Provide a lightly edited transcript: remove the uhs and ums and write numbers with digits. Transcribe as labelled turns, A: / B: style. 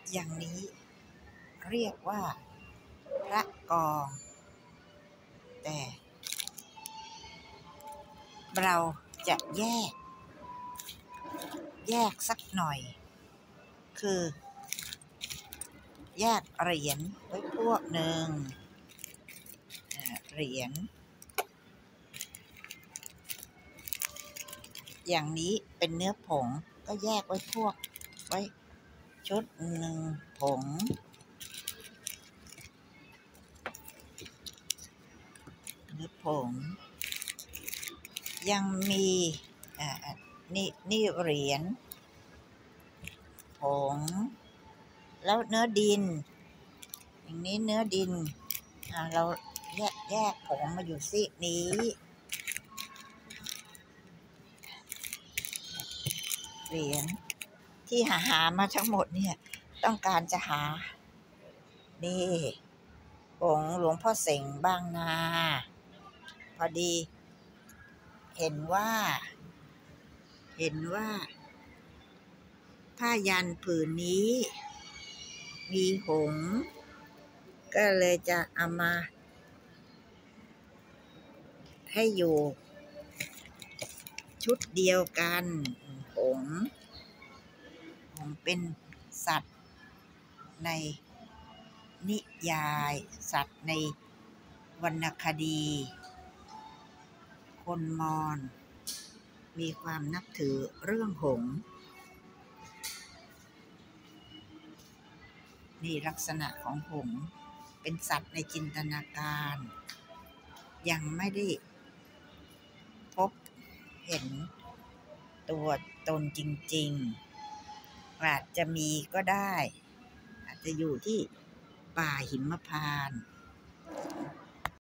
A: อย่างนี้เรียกว่าพระกองแต่เราจะแยกสักหน่อยคือแยกเหรียญไว้พวกหนึ่งเหรียญอย่างนี้เป็นเนื้อผงก็แยกไว้ชุดหนึ่งผงเนื้อผงยังมีนี่เหรียญผงแล้วเนื้อดินอย่างนี้เนื้อดินเราแยกผงมาอยู่ซีกนี้เหรียญที่หามาทั้งหมดเนี่ยต้องการจะหานี่ผงหลวงพ่อเสงบางนาพอดีเห็นว่าผ้ายันผืนนี้มีหงส์ก็เลยจะเอามาให้อยู่ชุดเดียวกันหงส์เป็นสัตว์ในนิยายสัตว์ในวรรณคดีคนมอญมีความนับถือเรื่องหงส์นี่ลักษณะของหงส์เป็นสัตว์ในจินตนาการยังไม่ได้พบเห็นตัวตนจริงๆอาจจะมีก็ได้อาจจะอยู่ที่ป่าหิมพานต์